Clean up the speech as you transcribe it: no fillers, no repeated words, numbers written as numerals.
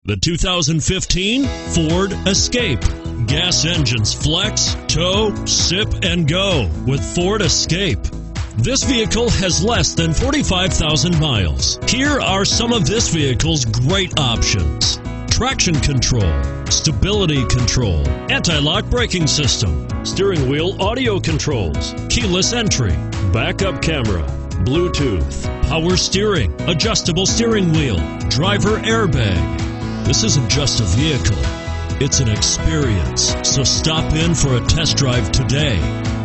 The 2015 Ford Escape. Gas engines flex, tow, sip, and go with Ford Escape. This vehicle has less than 45,000 miles. Here are some of this vehicle's great options: traction control, stability control, anti-lock braking system, steering wheel audio controls, keyless entry, backup camera, Bluetooth, power steering, adjustable steering wheel, driver airbag. This isn't just a vehicle, it's an experience. So stop in for a test drive today.